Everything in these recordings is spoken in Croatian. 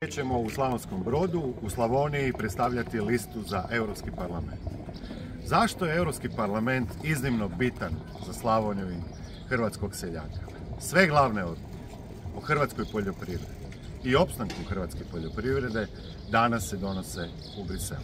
ćemo u Slavonskom Brodu, u Slavoniji, predstavljati listu za Europski parlament. Zašto je Europski parlament iznimno bitan za Slavoniju i hrvatskog seljaka? Sve glavne odluke o hrvatskoj poljoprivredi i opstanku hrvatske poljoprivrede danas se donose u Briselu.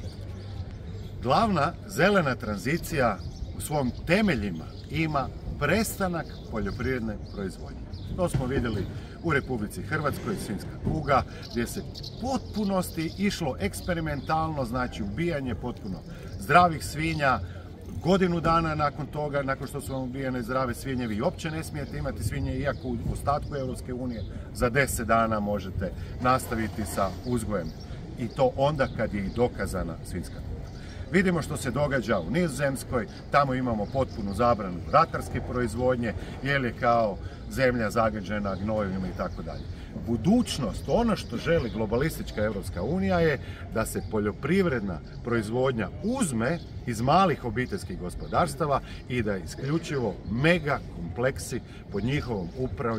Glavna zelena tranzicija u svom temeljima ima prestanak poljoprivredne proizvodnje. To smo vidjeli u Republici Hrvatskoj, svinjska kuga, gdje se potpunosti išlo eksperimentalno, znači ubijanje potpuno zdravih svinja. Godinu dana nakon toga, nakon što su vam ubijene zdrave svinje, vi uopće ne smijete imati svinje, iako u ostatku Europske unije za 10 dana možete nastaviti sa uzgojem. I to onda kad je i dokazana svinjska kuga. Vidimo što se događa u Nizozemskoj, tamo imamo potpunu zabranu ratarske proizvodnje, jer je kao zemlja zagađena gnojivima i tako dalje. Budućnost, ono što želi globalistička Europska unija je da se poljoprivredna proizvodnja uzme iz malih obiteljskih gospodarstava i da isključivo mega kompleksi pod njihovom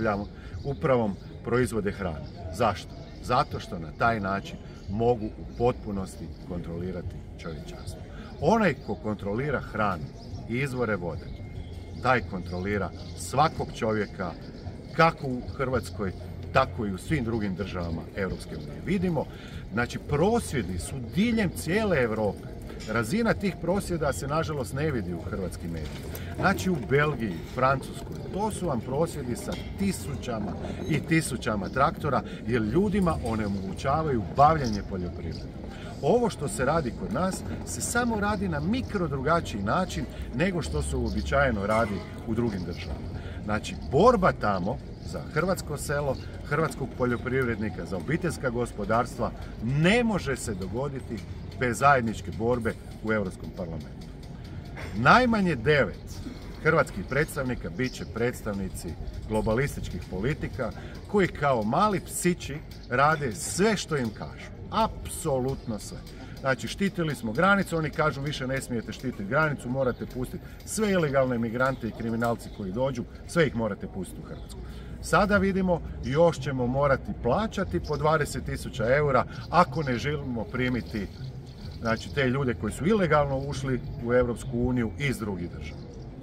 upravom proizvode hranu. Zašto? Zato što na taj način mogu u potpunosti kontrolirati čovječanstvo. Onaj ko kontrolira hranu i izvore vode, taj kontrolira svakog čovjeka, kako u Hrvatskoj, tako i u svim drugim državama Europske unije. Vidimo, znači prosvjedi su diljem cijele Europe. Razina tih prosvjeda se nažalost ne vidi u hrvatskim medijima. Znači u Belgiji, Francuskoj, to su vam prosvjedi sa tisućama i tisućama traktora, jer ljudima onemogućavaju bavljenje poljoprivredom. Ovo što se radi kod nas se samo radi na mikro drugačiji način nego što se uobičajeno radi u drugim državama. Znači borba tamo za hrvatsko selo, hrvatskog poljoprivrednika, za obiteljska gospodarstva ne može se dogoditi bez zajedničke borbe u Europskom parlamentu. Najmanje 9 hrvatskih predstavnika bit će predstavnici globalističkih politika koji kao mali psići rade sve što im kažu. Apsolutno sve. Znači, štitili smo granicu, oni kažu više ne smijete štititi granicu, morate pustiti sve ilegalne migrante i kriminalci koji dođu, sve ih morate pustiti u Hrvatsku. Sada vidimo, još ćemo morati plaćati po 20.000 eura ako ne želimo primiti, znači, te ljude koji su ilegalno ušli u Europsku uniju iz drugih država.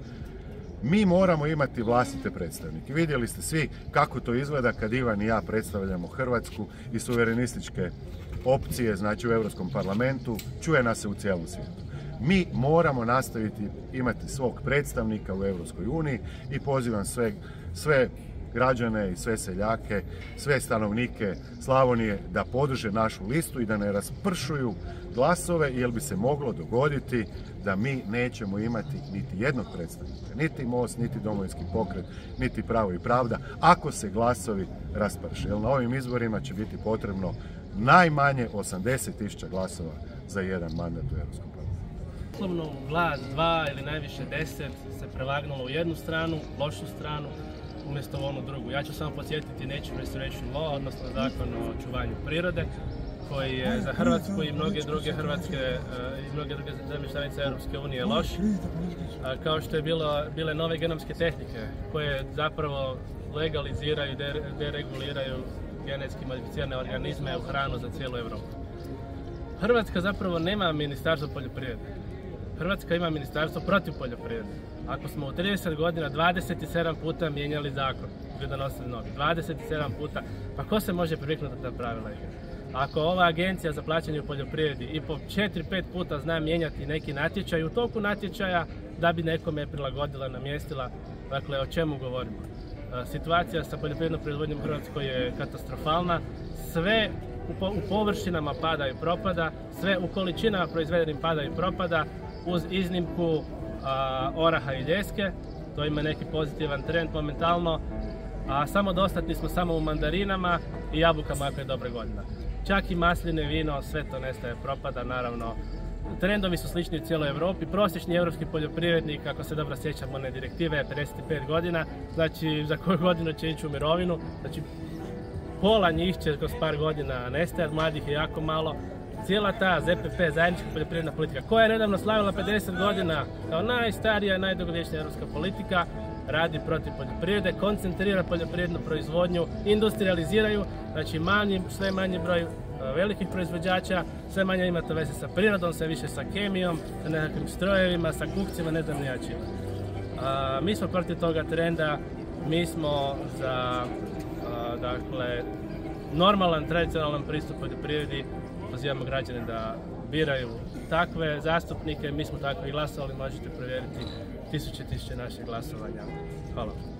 Mi moramo imati vlastite predstavnike. Vidjeli ste svi kako to izgleda kad Ivan i ja predstavljamo Hrvatsku i suverenističke opcije, znači u Europskom parlamentu, čuje nas se u cijelom svijetu. Mi moramo nastaviti imati svog predstavnika u Europskoj uniji i pozivam sve građane i sve seljake, sve stanovnike Slavonije da podrže našu listu i da ne raspršuju glasove, jer bi se moglo dogoditi da mi nećemo imati niti jednog predstavnika, niti Most, niti Domovinski pokret, niti Pravo i pravda, ako se glasovi rasprše. Jer na ovim izborima će biti potrebno najmanje 80.000 glasova za jedan mandat u Europskom parlamentu. Uslovno glas 2 ili najviše 10 se prevagnulo u jednu stranu, lošu stranu, umjesto u onu drugu. Ja ću samo podsjetiti Nature Restoration Law, odnosno zakon o očuvanju prirode, koji je za Hrvatsku i mnoge druge zemlje članice Europske unije loš, kao što je bile nove genomske tehnike koje zapravo legaliziraju i dereguliraju genetski modificirane organizme u hranu za cijelu Europu. Hrvatska zapravo nema ministarstvo poljoprivrede. Hrvatska ima ministarstvo protiv poljoprivrede. Ako smo u 30 godina 27 puta mijenjali zakon, donosili novi, 27 puta, pa ko se može priviknuti na pravila igre? Ako ova agencija za plaćanje u poljoprivredi i po 4-5 puta zna mijenjati neki natječaj u toku natječaja da bi nekome prilagodila, namjestila, dakle o čemu govorimo? Situacija sa poljoprivrednom proizvodnjom u Hrvatskoj je katastrofalna, sve u površinama pada i propada, sve u količinama proizvedenim pada i propada, uz iznimku oraha i ljeske, to ima neki pozitivan trend momentalno, a samodostatni smo samo u mandarinama i jabukama ako je dobra godina. Čak i masline, vino, sve to nestaje, propada, naravno. Trendovi su slični u cijeloj Europi. Prosječni europski poljoprivrednik, ako se dobro sjećamo one direktive, je 55 godina, znači za koju godinu će ići u mirovinu, znači pola njih će kroz par godina nestajati, mladih je jako malo. Cijela ta ZPP, zajednička poljoprivredna politika, koja je nedavno slavila 50 godina kao najstarija i najdugovječnija europska politika, radi protiv poljoprivrede, koncentrira poljoprivrednu proizvodnju, industrializiraju, znači sve manji broj velikih proizvođača, sve manje ima to veze sa prirodom, sve više sa kemijom, sa nekakvim strojevima, sa kukcima, ne znam ni ja čime. Mi smo protiv toga trenda, mi smo za dakle, normalan, tradicionalan pristup poljoprivredi, pozivamo građane da biraju takve zastupnike, mi smo tako i glasovali, možete provjeriti tisuće naših glasovanja. Hvala.